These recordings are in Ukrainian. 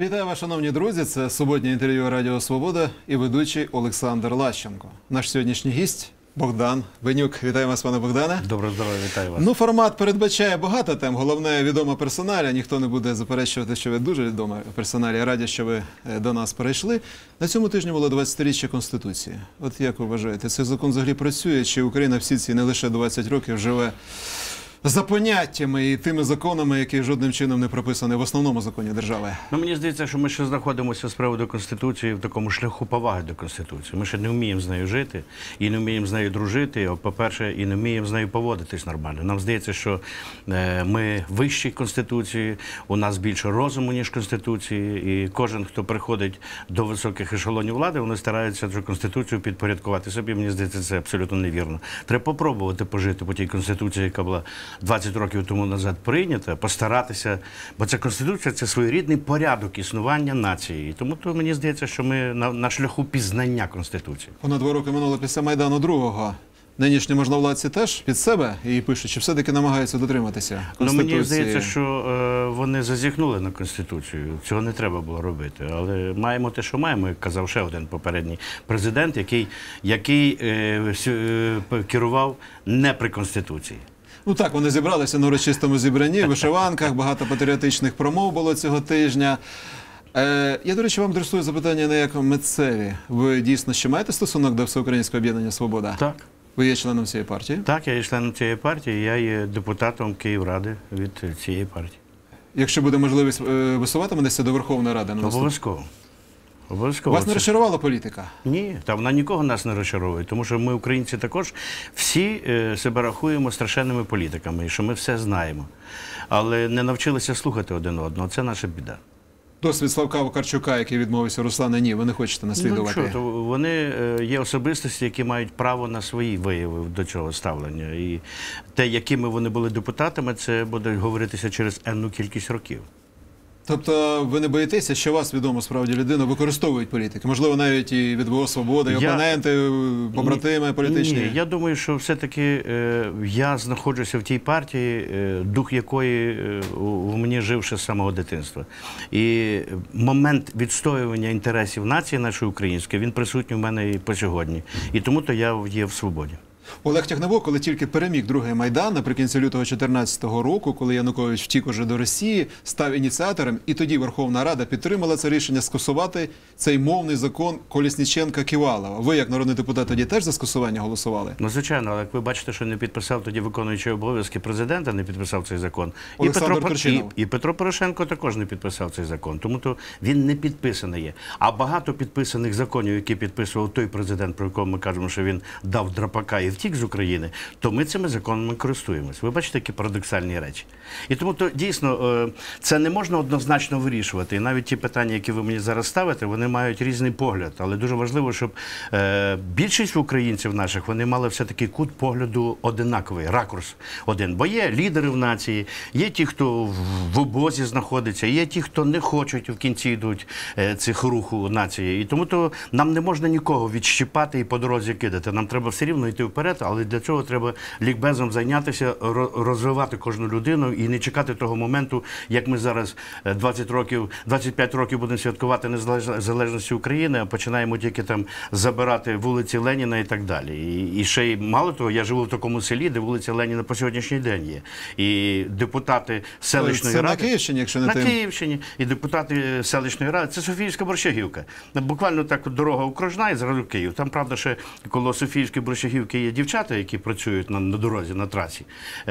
Вітаю вас, шановні друзі. Це суботнє інтерв'ю Радіо Свобода і ведучий Олександр Лащенко. Наш сьогоднішній гість Богдан Бенюк. Вітаю вас, пане Богдане. Доброго здоров'я, вітаю вас. Формат передбачає багато тем. Головне, відома персоналія. Ніхто не буде заперечувати, що ви дуже відома персоналія. Раді, що ви до нас перейшли. На цьому тижні було 20-річчя Конституції. От як ви вважаєте, цей закон взагалі працює? Чи Україна всі ці не лише 20 років живе за поняттями і тими законами, які жодним чином не прописані в основному законі держави? Мені здається, що ми ще знаходимося з приводу Конституції в такому шляху поваги до Конституції. Ми ще не вміємо з нею жити, і не вміємо з нею дружити, по-перше, і не вміємо з нею поводитись нормально. Нам здається, що ми вищі Конституції, у нас більше розуму, ніж Конституції, і кожен, хто приходить до високих ешелонів влади, вони стараються цю Конституцію підпорядкувати собі. Мені здається, це абсолютно невірно. Треба попробувати пожити по тій Конституції, яка була 20 років тому назад прийнята, постаратися, бо ця Конституція – це своєрідний порядок існування нації. Тому мені здається, що ми на шляху пізнання Конституції. Понад 2 роки минуло після Майдану другого. Нинішні можновладці теж під себе і пишуть, чи все-таки намагаються дотриматися Конституції? Мені здається, що вони зазіхнули на Конституцію. Цього не треба було робити. Але маємо те, що маємо, як казав ще один попередній президент, який керував не при Конституції. Так, вони зібралися на урочистому зібранні, в вишиванках, багато патріотичних промов було цього тижня. Я, до речі, вам адресую запитання не як митцеві. Ви дійсно ще маєте стосунок до Всеукраїнського об'єднання «Свобода»? Так. Ви є членом цієї партії? Так, я є членом цієї партії, я є депутатом Київради від цієї партії. Якщо буде можливість, висуватиметеся до Верховної Ради? Обов'язково. Обов'язково. Вас не розчарувала політика? Ні, та вона нікого нас не розчаровує, тому що ми, українці, також всі себе рахуємо страшенними політиками, і що ми все знаємо. Але не навчилися слухати один одного, це наша біда. Досвід Славка Вакарчука, який відмовився Руслана, ні, ви не хочете наслідувати? Вони є особистості, які мають право на свої вияви до цього ставлення. І те, якими вони були депутатами, це буде говоритися через енну кількість років. Тобто ви не боїтеся, що вас, відомо справді людину, використовують політики? Можливо, навіть і від ВО «Свобода», і опоненти, побратими політичні? Ні, я думаю, що все-таки я знаходжуся в тій партії, дух якої у мені жив ще з самого дитинства. І момент відстоювання інтересів нації нашої української, він присутній в мене і по сьогодні. І тому-то я є в «Свободі». Олег Тягнебок, коли тільки переміг другий Майдан, наприкінці лютого 2014 року, коли Янукович втік уже до Росії, став ініціатором, і тоді Верховна Рада підтримала це рішення скасувати цей мовний закон Колесніченка-Ківалова. Ви, як народний депутат, тоді теж за скасування голосували? Звичайно, але як ви бачите, що не підписав тоді виконуючий обов'язки президента, не підписав цей закон. І Петро Порошенко також не підписав цей закон. Тому він не підписаний є. А багато підписаних законів, які підписував той президент, про якого ми кажемо, що він дав драпака і втік з України, то ми цими законами користуємось. Ви бачите, які парадоксальні речі. І тому дійсно це не можна однозначно вирішувати. І навіть ті питання, які ви мені зараз ставите, вони мають різний погляд. Але дуже важливо, щоб більшість українців наших, вони мали все-таки кут погляду одинаковий, ракурс один. Бо є лідери в нації, є ті, хто в обозі знаходиться, є ті, хто не хочуть, в кінці йдуть цих руху нації. І тому нам не можна нікого відщипати і по дорозі кидати. Нам треба все рівно йти вперед, але для цього треба лікбезом зайнятися, розвивати кожну людину і не чекати того моменту, як ми зараз 25 років будемо святкувати незалежності України, а починаємо тільки там забирати вулиці Леніна і так далі. І ще й мало того, я живу в такому селі, де вулиця Леніна по сьогоднішній день є. І депутати селищної ради... Це на Київщині, якщо не тим? На Київщині. І депутати селищної ради. Це Софіївська Борщагівка. Буквально так дорога окружна і зразу Київ. Там, правда, ще коло Софіївської Борщагівки є дівчата, які працюють на дорозі, на трасі.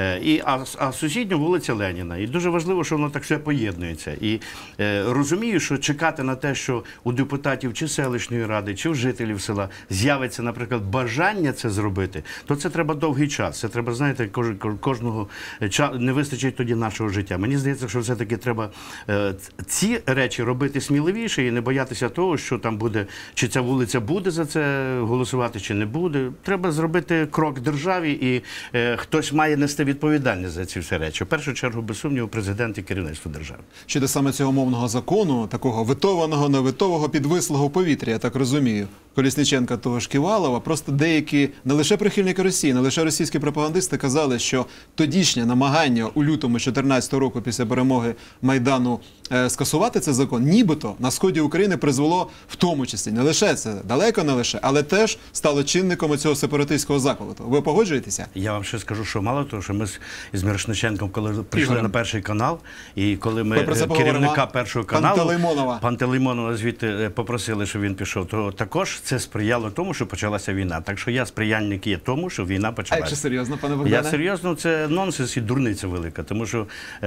А сусідня вулиця Леніна. І дуже важливо, що воно так все поєднується. І розумію, що чекати на те, що у депутатів чи селищної ради, чи у жителів села з'явиться, наприклад, бажання це зробити, то це треба довгий час. Це треба, знаєте, кожного часу, не вистачить тоді нашого життя. Мені здається, що все-таки треба ці речі робити сміливіше і не боятися того, що там буде, чи ця вулиця буде за це голосувати, чи не буде. Треба зробити робити крок державі, і хтось має нести відповідальність за ці всі речі. В першу чергу, без сумніву, президент і керівництво держави. Щодо саме цього мовного закону, такого витованого, невитового, підвислого повітря, я так розумію, Колісніченка, того ж Ківалова, просто деякі, не лише прихильники Росії, не лише російські пропагандисти казали, що тодішнє намагання у лютому 2014 року після перемоги Майдану скасувати цей закон, нібито на сході України призвело в тому числі, не лише це, далеко не лише, але теж стало чинником цього сепаратистського заколоту. Ви погоджуєтеся? Я вам ще скажу, що мало того, що ми з Мірошниченком, коли прийшли на Перший канал, і коли ми керівника Першого каналу, Пантелеймонова звідти попросили, щоб він пішов, то також це сприяло тому, що почалася війна. Так що я сприяльник є тому, що війна почалася. А якщо серйозно, пане Богдане? Я серйозно, це нонсенс і дурниця велика, тому що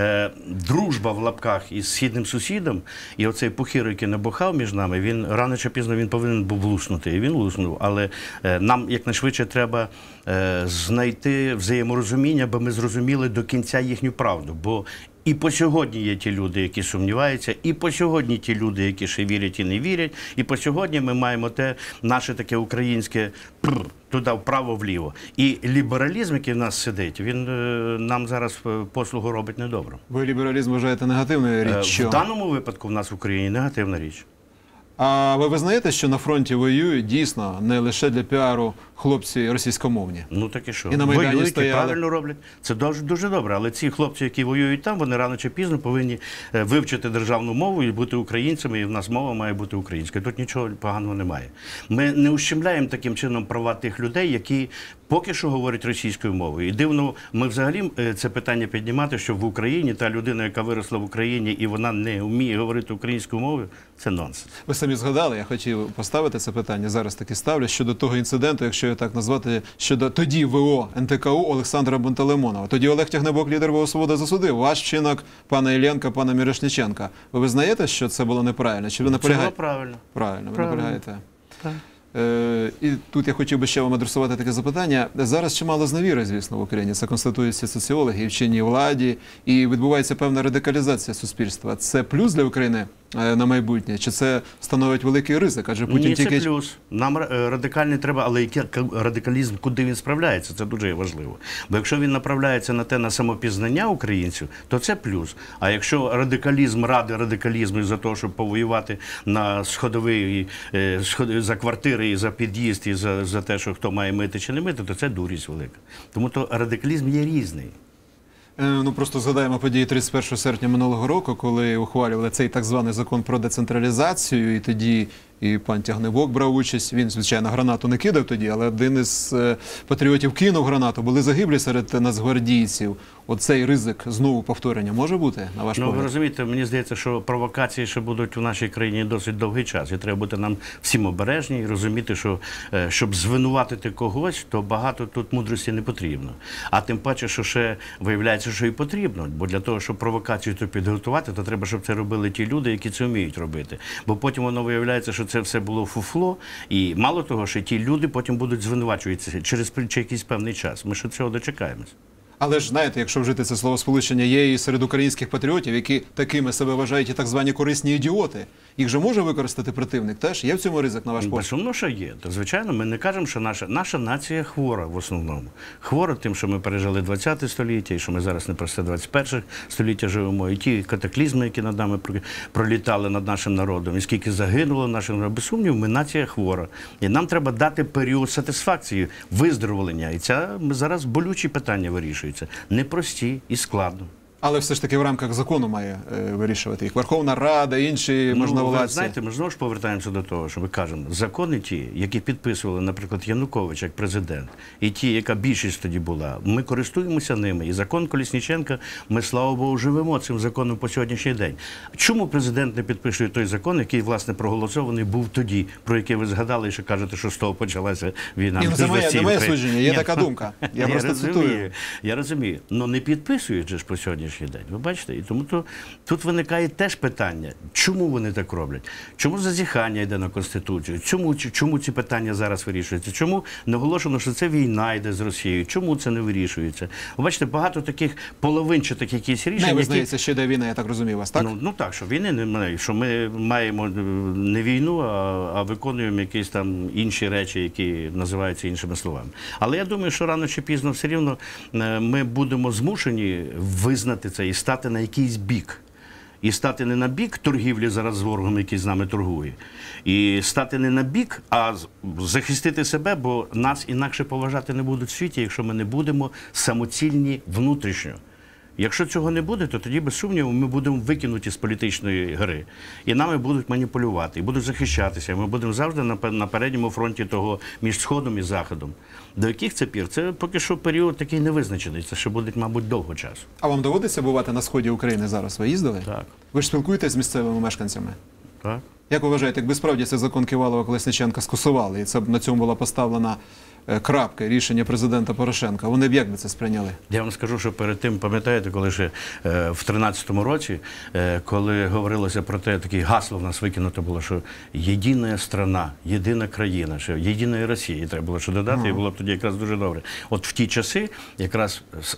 дружба в лапках із східним сусідом, і оцей пухір, який набухав між нами, він рано чи пізно він повинен був луснути, і він луснув. Але нам якнайшвидше треба знайти взаєморозуміння, бо ми зрозуміли до кінця їхню правду. Бо і по сьогодні є ті люди, які сумніваються, і по сьогодні ті люди, які ще вірять і не вірять, і по сьогодні ми маємо те наше таке українське туди вправо-вліво. І лібералізм, який в нас сидить, він нам зараз послугу робить недобро. Ви лібералізм вважаєте негативною річчю? В даному випадку в нас в Україні негативна річ. А ви визнаєте, що на фронті воюють дійсно не лише для піару хлопці російськомовні? Ну так і що? І на Майдані воюють, стояли. І правильно роблять. Це дуже добре. Але ці хлопці, які воюють там, вони рано чи пізно повинні вивчити державну мову і бути українцями, і в нас мова має бути українською. Тут нічого поганого немає. Ми не ущемляємо таким чином права тих людей, які поки що говорять російською мовою. І дивно, ми взагалі це питання піднімати, що в Україні та людина, яка виросла в Україні, і вона не вміє говорити українською мовою, це нонсенс. Ви самі згадали, я хотів поставити це питання, зараз таки ставлю, щодо того інциденту, якщо його так назвати, щодо тоді ВО НТКУ Олександра Пантелеймонова. Тоді Олег Тягнебок, лідер ВО «Свобода», засудив ваш вчинок, пана Іллєнка, пана Мірошниченка. Ви визнаєте, що це було неправильно? Чи ви наполягаєте? Це було правильно. Правильно, ви наполягаєте. Так. І тут я хотів би ще вам адресувати таке запитання. Зараз чимало зневіри, звісно, в Україні. Це констатуються соціологи і в чинній владі, і відбувається певна радикалізація суспільства. Це плюс для України на майбутнє? Чи це становить великий ризик? Адже Путін Ні, тільки... це плюс. Нам радикальний треба, але який радикалізм, куди він справляється, це дуже важливо. Бо якщо він направляється на те, на самопізнання українців, то це плюс. А якщо радикалізм ради радикалізму за те, щоб повоювати на сходовий, за квартири і за під'їзд, і за те, що хто має мити чи не мити, то це дурість велика. Тому то радикалізм є різний. Ну, просто згадаємо події 31 серпня минулого року, коли ухвалювали цей так званий закон про децентралізацію, і тоді і пан Тягнебок брав участь. Він, звичайно, гранату не кидав тоді, але один із патріотів кинув гранату. Були загиблі серед нацгвардійців. Оцей ризик знову повторення може бути, на ваш погляд? Ви розумієте, мені здається, що провокації ще будуть в нашій країні досить довгий час. І треба бути нам всім обережні і розуміти, що щоб звинуватити когось, то багато тут мудрості не потрібно. А тим паче, що ще виявляється, що і потрібно. Бо для того, щоб провокацію тут підготувати, то треба, щоб це робили ті люди, які це вміють робити. Бо потім воно виявляється, що це все було фуфло. І мало того, що ті люди потім будуть звинувачуватися через якийсь певний час. Ми ще цього дочекаємось. Але ж, знаєте, якщо вжити це словосполучення, є і серед українських патріотів, які такими себе вважають і так звані корисні ідіоти. Їх же може використати противник теж? Є в цьому ризик, на ваш погляд? Безумовно, що є. То, звичайно, ми не кажемо, що наша нація хвора в основному. Хвора тим, що ми пережили 20 століття, і що ми зараз не просто 21 століття живемо, і ті катаклізми, які над нами пролітали над нашим народом, і скільки загинуло нашим народом. Без сумніву, ми нація хвора. І нам треба дати період сатисфакції, виздоровлення. І це зараз болючі питання вирішуються. Непрості і складно. Але все ж таки в рамках закону має вирішувати їх Верховна Рада, інші можновладці. Знаєте, ми знову ж повертаємося до того, що ми кажемо, закони ті, які підписували, наприклад, Янукович як президент, і ті, яка більшість тоді була, ми користуємося ними. І закон Колісніченка, ми, слава Богу, живемо цим законом по сьогоднішній день. Чому президент не підписує той закон, який, власне, проголосований був тоді, про який ви згадали, і що кажете, що з того почалася війна? Ні, це моє судження, є така думка. Я просто цитую. Я розумію. Але не підписують же ж по сьогоднішній сьогоднішній день. Ви бачите? І тому тут виникає теж питання, чому вони так роблять? Чому зазіхання йде на Конституцію? Чому ці питання зараз вирішуються? Чому наголошено, що це війна йде з Росією? Чому це не вирішується? Ви бачите, багато таких половинчатих якісь рішень, Не визнається, що йде війна, я так розумію вас, так? Ну так, що війни немає, що ми маємо не війну, а виконуємо якісь там інші речі, які називаються іншими словами. Але я думаю, що рано чи пізно все рівно ми будемо змушені визнати це і стати на якийсь бік. І стати не на бік торгівлі зараз з ворогом, який з нами торгує. І стати не на бік, а захистити себе, бо нас інакше поважати не будуть в світі, якщо ми не будемо самоцільні внутрішньо. Якщо цього не буде, то тоді, без сумніву, ми будемо викинуті з політичної гри. І нами будуть маніпулювати, і будуть захищатися. Ми будемо завжди на передньому фронті того між Сходом і Заходом. До яких це пір? Це поки що період такий невизначений. Це ще буде, мабуть, довго часу. А вам доводиться бувати на сході України зараз? Ви їздили? Так. Ви ж спілкуєтесь з місцевими мешканцями? Так. Як ви вважаєте, якби справді цей закон Ківалова-Колесніченка скасували, і це б на цьому була поставлена крапка, рішення президента Порошенка, вони б як би це сприйняли? Я вам скажу, що перед тим, пам'ятаєте, коли ще в 13-му році, коли говорилося про те, таке гасло в нас викинуто було, що єдина страна, єдина країна, що єдиної Росії треба було що додати, і було б тоді якраз дуже добре. От в ті часи якраз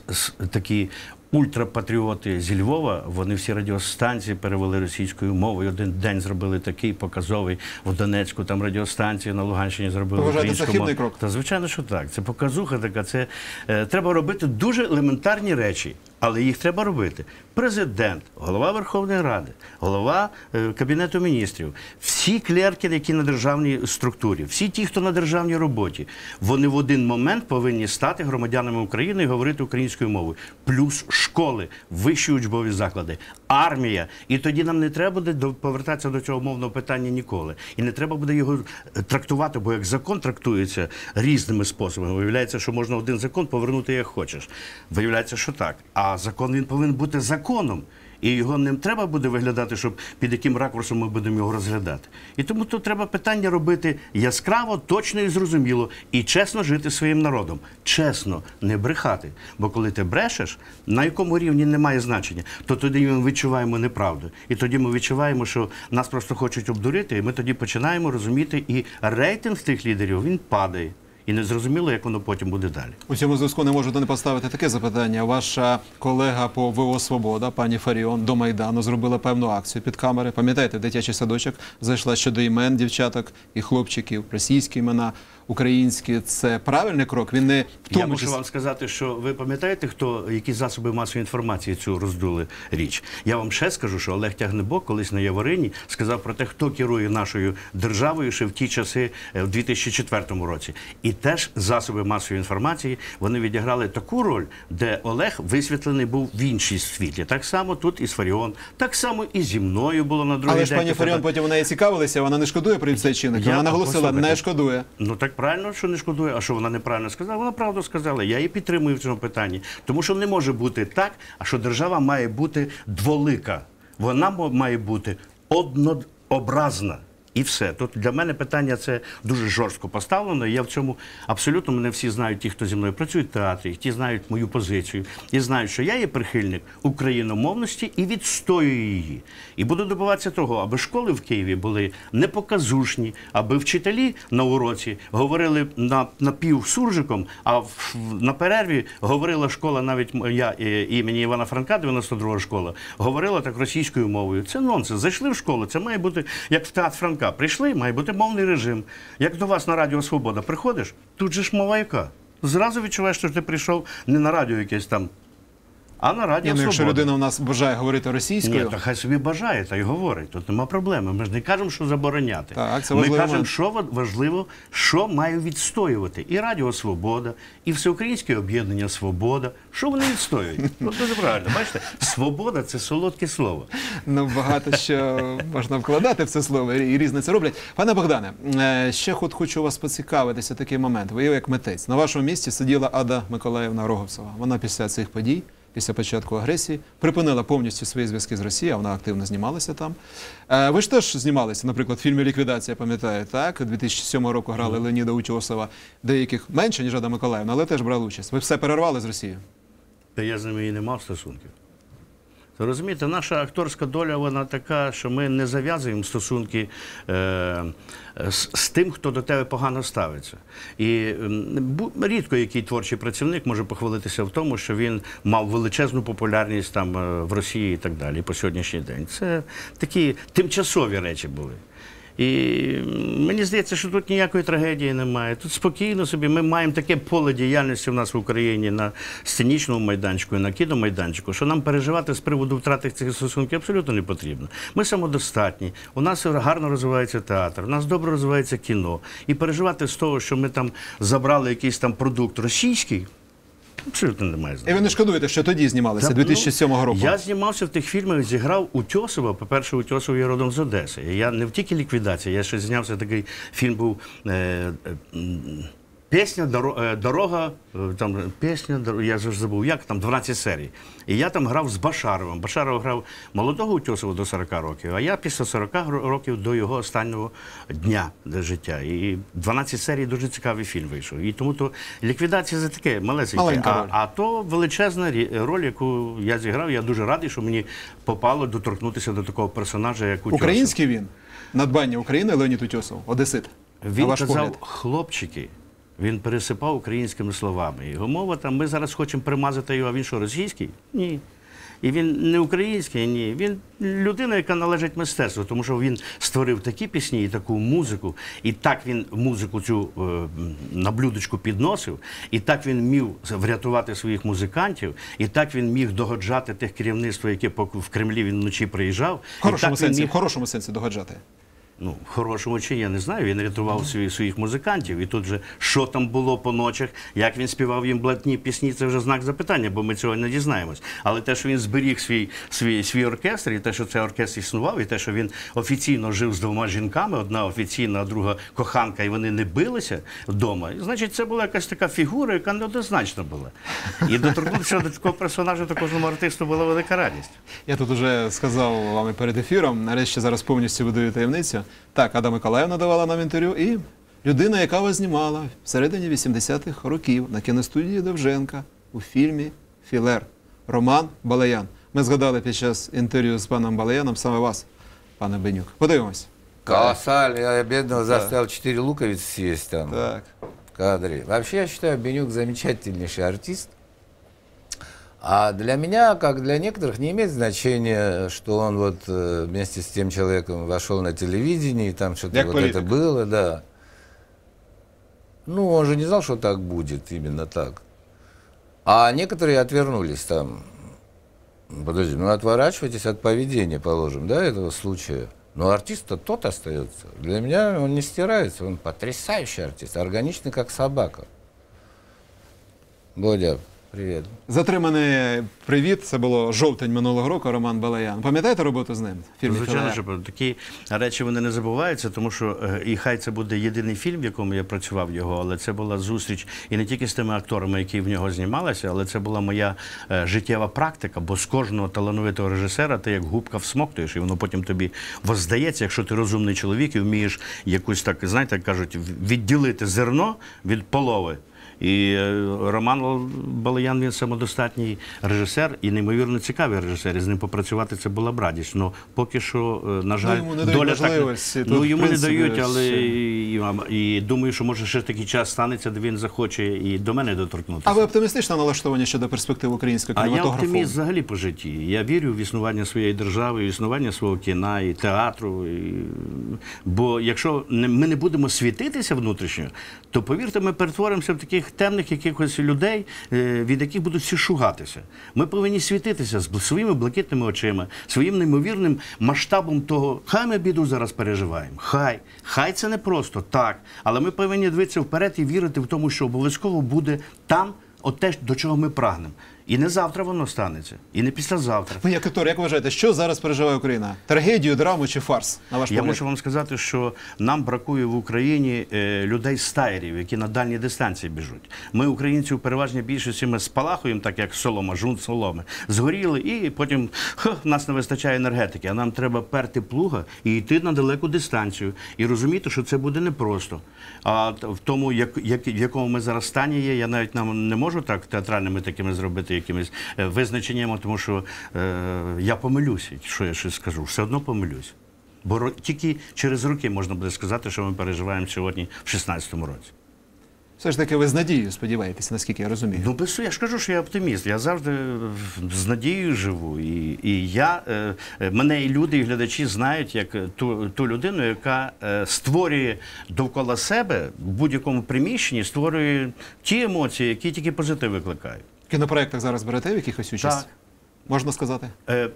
такі ультрапатріоти зі Львова, вони всі радіостанції перевели російською мовою. Один день зробили такий показовий в Донецьку, там радіостанції на Луганщині зробили українською мовою. Це хибний крок? Та звичайно, що так. Це показуха така. Це треба робити дуже елементарні речі, але їх треба робити. Президент, голова Верховної Ради, голова Кабінету міністрів, всі клерки, які на державній структурі, всі ті, хто на державній роботі, вони в один момент повинні стати громадянами України і говорити українською мовою. Плюс школи, вищі учбові заклади, армія. І тоді нам не треба буде повертатися до цього мовного питання ніколи. І не треба буде його трактувати, бо як закон трактується різними способами. Виявляється, що можна один закон повернути як хочеш. Виявляється, що так. А закон, він повинен бути законом. І його не треба буде виглядати, щоб під яким ракурсом ми будемо його розглядати. І тому тут треба питання робити яскраво, точно і зрозуміло. І чесно жити своїм народом. Чесно, не брехати. Бо коли ти брешеш, на якому рівні немає значення, то тоді ми відчуваємо неправду. І тоді ми відчуваємо, що нас просто хочуть обдурити, і ми тоді починаємо розуміти, і рейтинг тих лідерів, він падає. І не зрозуміло, як воно потім буде далі. У цьому зв'язку не можу не поставити таке запитання. Ваша колега по ВО «Свобода», пані Фаріон, до Майдану зробила певну акцію під камери. Пам'ятаєте, дитячий садочок зайшла щодо імен дівчаток і хлопчиків, російські імена, українські. Це правильний крок? Він не в тому Я мушу вам сказати, що ви пам'ятаєте, які засоби масової інформації цю роздули річ? Я вам ще скажу, що Олег Тягнебок колись на Яворині сказав про те, хто керує нашою державою ще в ті часи, в 2004 році. І теж засоби масової інформації, вони відіграли таку роль, де Олег висвітлений був в іншій світлі. Так само тут і з Фаріон, так само і зі мною було на другий день. Але ж пані Фаріон потім вона і цікавилася, вона не шкодує про цей чинник. Вона наголосила, не шкодує. Ну так правильно, що не шкодує. А що вона неправильно сказала? Вона правду сказала. Я її підтримую в цьому питанні. Тому що не може бути так, а що держава має бути дволика. Вона має бути однообразна. І все. Тут для мене питання це дуже жорстко поставлено. Я в цьому абсолютно, мене всі знають, ті, хто зі мною працюють в театрі, ті знають мою позицію. І знають, що я є прихильник україномовності і відстоюю її. І буду добиватися того, аби школи в Києві були непоказушні, аби вчителі на уроці говорили напівсуржиком, а на перерві говорила школа, навіть я імені Івана Франка, 92-го школа, говорила так російською мовою. Це нонсенс. Зайшли в школу, це має бути як в театр Франка. Прийшли, має бути мовний режим. Як до вас на Радіо Свобода приходиш, тут же ж мова яка? Зразу відчуваєш, що ти прийшов не на радіо якесь там, а на Радіо Свобода. Якщо людина у нас бажає говорити російською... Ні, то хай собі бажає, та й говорить. Тут нема проблеми. Ми ж не кажемо, що забороняти. Так, це ми важливо. кажемо, що важливо, що має відстоювати. І Радіо Свобода, і Всеукраїнське об'єднання «Свобода». Що вони відстоюють? Ну, дуже правильно. Бачите, свобода – це солодке слово. Ну, багато що можна вкладати в це слово, і різне це роблять. Пане Богдане, ще хочу вас поцікавитися такий момент. Ви як митець. На вашому місці сиділа Ада Миколаївна Роговцева. Вона після цих подій, після початку агресії, припинила повністю свої зв'язки з Росією, а вона активно знімалася там. Ви ж теж знімалися, наприклад, в фільмі «Ліквідація», пам'ятаю, так? 2007 року грали Леоніда Утьосова, деяких менше, ніж Ада Миколаївна, але теж брали участь. Ви все перервали з Росією? Та я з ними і не мав стосунків. То, розумієте, наша акторська доля, вона така, що ми не зав'язуємо стосунки з тим, хто до тебе погано ставиться. І рідко який творчий працівник може похвалитися в тому, що він мав величезну популярність там в Росії і так далі, по сьогоднішній день. Це такі тимчасові речі були. І мені здається, що тут ніякої трагедії немає. Тут спокійно собі. Ми маємо таке поле діяльності в нас в Україні на сценічному майданчику і на кіномайданчику, що нам переживати з приводу втрати цих стосунків абсолютно не потрібно. Ми самодостатні, у нас гарно розвивається театр, у нас добре розвивається кіно. І переживати з того, що ми там забрали якийсь там продукт російський, абсолютно немає значення. І ви не шкодуєте, що тоді знімалися, 2007 року? Я знімався в тих фільмах, зіграв Утьосова. По-перше, Утьосов є родом з Одеси. Я не тільки ліквідація, я ще знявся такий фільм був «Пісня, дорога», там «Пісня, я вже забув, як там, 12 серій. І я там грав з Башаровим. Башаров грав молодого Утьосова до 40 років, а я після 40 років до його останнього дня життя. І 12 серій дуже цікавий фільм вийшов. І тому то ліквідація за таке малесеньке. А то величезна роль, яку я зіграв. Я дуже радий, що мені попало доторкнутися до такого персонажа, як Утьосов. Український він? Надбання України Леонід Утьосов, одесит. Він казав «хлопчики». Він пересипав українськими словами. Його мова там, ми зараз хочемо примазати його, а він що, російський? Ні. І він не український, ні. Він людина, яка належить мистецтву, тому що він створив такі пісні і таку музику, і так він музику цю на блюдечку підносив, і так він міг врятувати своїх музикантів, і так він міг догоджати тих керівництв, які в Кремлі він вночі приїжджав. В хорошому сенсі догоджати. Ну, в хорошому чи я не знаю, він рятував своїх музикантів. І тут же, що там було по ночах, як він співав їм блатні пісні, це вже знак запитання, бо ми цього не дізнаємось. Але те, що він зберіг свій оркестр, і те, що цей оркестр існував, і те, що він офіційно жив з двома жінками, одна офіційна, а друга коханка, і вони не билися вдома, значить, це була якась така фігура, яка неоднозначна була. І доторкнутися до такого персонажа, то кожному артисту була велика радість. Я тут вже сказав вам і перед ефіром, нарешті зараз повністю видаю таємницю. Так, Ада Миколаївна давала нам інтерв'ю, і людина, яка вас знімала всередині 80-х років на кіностудії Довженка у фільмі «Філер» Роман Балаян. Ми згадали під час інтерв'ю з паном Балаяном саме вас, пане Бенюк. Подивимось. Колоссально. Я бедного заставил 4 луковицы съесть там Так. в кадре. Вообще, я считаю, Бенюк замечательнейший артист. А для меня, как для некоторых, не имеет значения, что он вот вместе с тем человеком вошел на телевидение, и там что-то вот это было, да. Ну, он же не знал, что так будет, именно так. А некоторые отвернулись там. Подожди, ну отворачивайтесь от поведения, положим, да, этого случая. Но артист-то тот остается. Для меня он не стирается, он потрясающий артист, органичный, как собака. Бодя, привіт. Затриманий привіт, це було жовтень минулого року, Роман Балаян. Пам'ятаєте роботу з ним? Звичайно, що такі речі вони не забуваються, тому що, і хай це буде єдиний фільм, в якому я працював його, але це була зустріч і не тільки з тими акторами, які в нього знімалися, але це була моя життєва практика, бо з кожного талановитого режисера ти як губка всмоктуєш, і воно потім тобі воздається, якщо ти розумний чоловік і вмієш якусь так, знаєте, як кажуть, відділити зерно від полови. І Роман Балаян, він самодостатній режисер і неймовірно цікавий режисер. І з ним попрацювати це була б радість. Ну, поки що, на жаль, доля так... Ну, йому не дають, але і думаю, що може ще такий час станеться, де він захоче і до мене доторкнутися. А ви оптимістично налаштовані щодо перспектив українського кінематографу? А я оптиміст взагалі по житті. Я вірю в існування своєї держави, в існування свого кіна і театру. Бо якщо ми не будемо світитися внутрішньо, то, повірте, ми перетворимося в таких темних якихось людей, від яких будуть всі шугатися. Ми повинні світитися з своїми блакитними очима, своїм неймовірним масштабом того, хай ми біду зараз переживаємо, хай це не просто, так, але ми повинні дивитися вперед і вірити в тому, що обов'язково буде там от те, до чого ми прагнемо. І не завтра воно станеться, і не післязавтра. Ви як актор, як вважаєте, що зараз переживає Україна? Трагедію, драму чи фарс, на ваш погляд? Я можу вам сказати, що нам бракує в Україні людей стаєрів, які на дальні дистанції біжуть. Ми, українці, у переважній більшості ми спалахуємо, так як солома, жунт соломи, згоріли, і потім в нас не вистачає енергетики. А нам треба перти плуга і йти на далеку дистанцію. І розуміти, що це буде непросто. А в тому, в якому ми зараз стані є, я навіть нам не можу так театральними такими зробити бути якимось визначенням, тому що я помилюся, що я щось скажу, все одно помилюсь. Бо тільки через роки можна буде сказати, що ми переживаємо сьогодні в 16-му році. Все ж таки ви з надією сподіваєтеся, наскільки я розумію. Ну, я ж кажу, що я оптиміст. Я завжди з надією живу. І мене і люди, і глядачі знають як ту людину, яка створює довкола себе в будь-якому приміщенні, створює ті емоції, які тільки позитив викликають. В кінопроєктах зараз берете в якихось участь? Так. Можна сказати?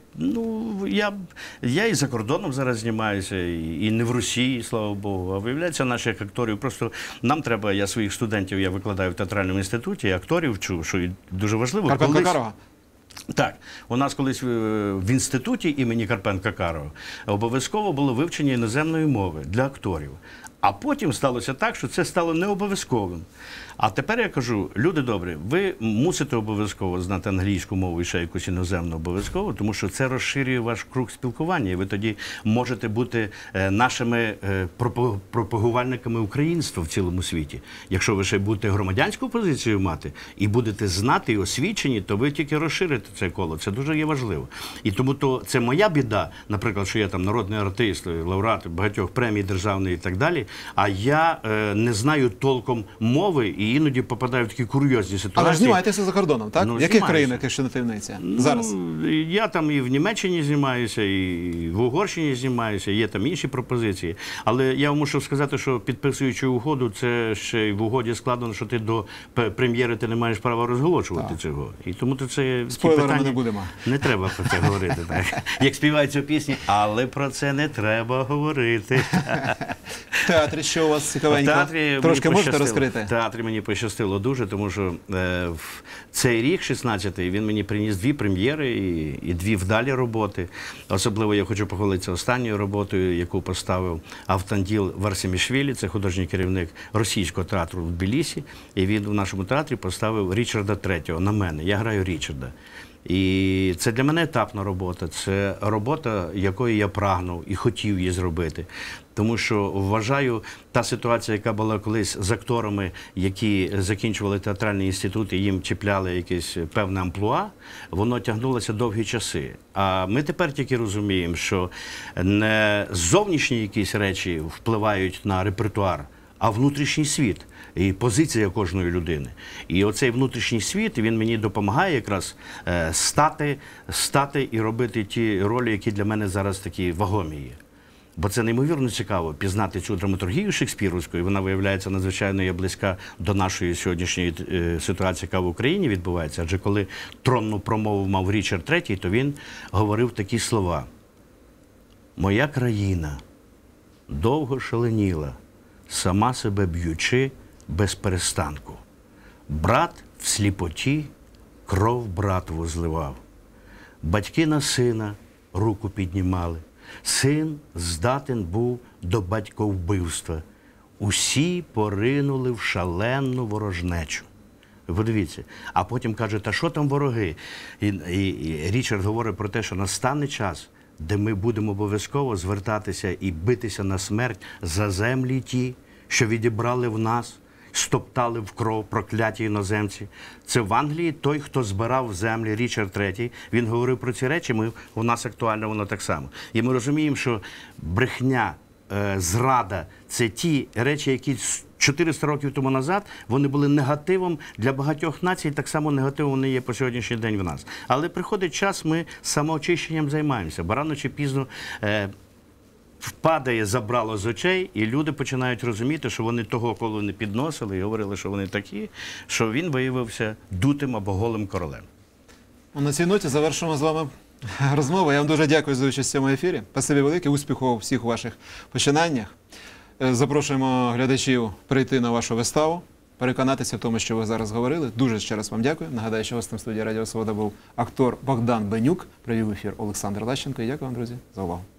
Я і за кордоном зараз знімаюся, і не в Росії, слава Богу, а виявляється наших акторів. Просто нам треба, я своїх студентів, я викладаю в театральному інституті, акторів вчу, що дуже важливо. Карпенко-Карого? Так, у нас колись в інституті імені Карпенка-Карого обов'язково було вивчення іноземної мови для акторів. А потім сталося так, що це стало не обов'язковим. А тепер я кажу, люди добрі, ви мусите обов'язково знати англійську мову і ще якусь іноземну обов'язково, тому що це розширює ваш круг спілкування, і ви тоді можете бути нашими пропагувальниками українства в цілому світі. Якщо ви ще будете громадянську позицію мати і будете знати і освічені, то ви тільки розширите це коло. Це дуже є важливо. І тому це моя біда, наприклад, що я там народний артист, лауреат багатьох премій державних і так далі, а я не знаю толком мови і іноді попадаю в такі курйозні ситуації. Але ж знімаєтеся за кордоном, так? В яких країнах, якщо не таємниця? Зараз? Я там і в Німеччині знімаюся, і в Угорщині знімаюся, є там інші пропозиції. Але я вам мушу сказати, що підписуючи угоду, це ще й в угоді складено, що ти до прем'єри ти не маєш права розголошувати цього. І тому це спойлерами не будемо. Не треба про це говорити. Так. Як співають цю пісню, але про це не треба говорити. В театрі що у вас цікавенько? Трошки можете розкрити? В театрі мені пощастило дуже, тому що в цей рік, 16-й, він мені приніс 2 прем'єри і 2 вдалі роботи. Особливо я хочу похвалитися останньою роботою, яку поставив Автанділ Варсемішвілі, це художній керівник російського театру в Тбілісі. І він у нашому театрі поставив Річарда III на мене. Я граю Річарда. І це для мене етапна робота, це робота, якої я прагнув і хотів її зробити. Тому що вважаю, та ситуація, яка була колись з акторами, які закінчували театральний інститут і їм чіпляли якесь певне амплуа, воно тягнулося довгі часи. А ми тепер тільки розуміємо, що не зовнішні якісь речі впливають на репертуар, а внутрішній світ і позиція кожної людини. І оцей внутрішній світ, він мені допомагає якраз стати і робити ті ролі, які для мене зараз такі вагомі є. Бо це неймовірно цікаво пізнати цю драматургію шекспіровську, і вона виявляється надзвичайно є близька до нашої сьогоднішньої ситуації, яка в Україні відбувається. Адже коли тронну промову мав Річард III, то він говорив такі слова: «Моя країна довго шаленіла, сама себе б'ючи без перестанку. Брат в сліпоті кров братову зливав. Батьки на сина руку піднімали. Син здатен був до батьковбивства. Усі поринули в шалену ворожнечу». Подивіться. А потім каже, та що там вороги? І Річард говорить про те, що настане час, де ми будемо обов'язково звертатися і битися на смерть за землі ті, що відібрали в нас, стоптали в кров прокляті іноземці. Це в Англії той, хто збирав в землі, Річард III, він говорив про ці речі, у нас актуально воно так само. І ми розуміємо, що брехня, зрада – це ті речі, які 400 років тому назад, вони були негативом для багатьох націй, так само негативом вони є по сьогоднішній день в нас. Але приходить час, ми самоочищенням займаємося, бо рано чи пізно впадає забрало з очей, і люди починають розуміти, що вони того, коли не підносили і говорили, що вони такі, що він виявився дутим або голим королем. На цій ноті завершимо з вами розмову. Я вам дуже дякую за участь в цьому ефірі. Спасибі велике, успіху у всіх ваших починаннях. Запрошуємо глядачів прийти на вашу виставу, переконатися в тому, що ви зараз говорили. Дуже ще раз вам дякую. Нагадаю, що гостем студії Радіо Свобода був актор Богдан Бенюк. Провів ефір Олександр Лащенко. І дякую вам, друзі, за увагу.